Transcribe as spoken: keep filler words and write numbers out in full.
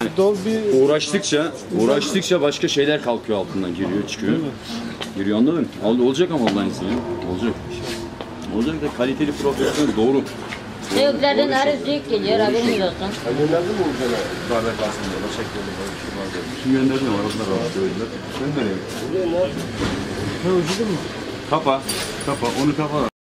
Dol bir Uğraştıkça, uğraştıkça başka şeyler kalkıyor altından, giriyor, çıkıyor. Giriyor, anladın mı? Ol- Olacak ama Allah'ın izniyle. Olacak. Olacak da kaliteli, profesyonel, doğru. Sevgilerden arız büyük geliyor, haberiniz olsun. gönderdi mi Urcan'a? Bardak kalsın diye. Başak gönderdi. Kim gönderdi var, onlar var. Sen nereye? Ne ucuydu mu? Kapa, kapa, onu kapa.